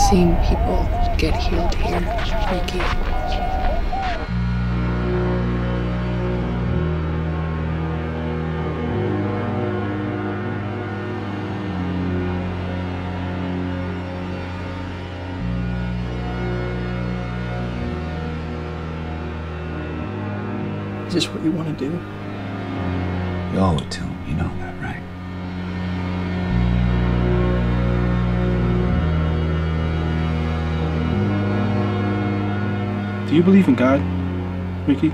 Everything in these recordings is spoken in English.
seen people get healed here, Ricky. Is this what you want to do? You owe it to him, you know that, right? Do you believe in God, Ricky?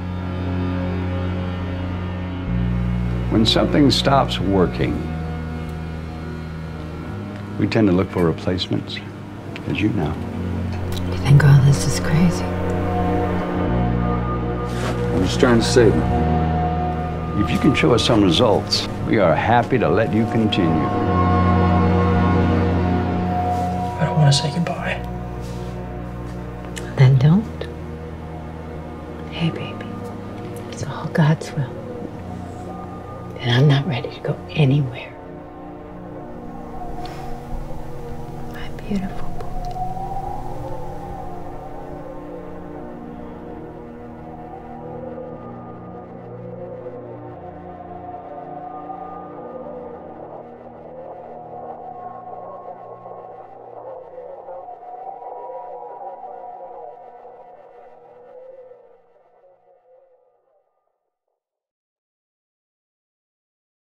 When something stops working, we tend to look for replacements, as you know. You think all this is crazy? I'm just trying to save him. If you can show us some results, we are happy to let you continue. I don't want to say goodbye. Then don't. Hey, baby, it's all God's will. And I'm not ready to go anywhere. My beautiful.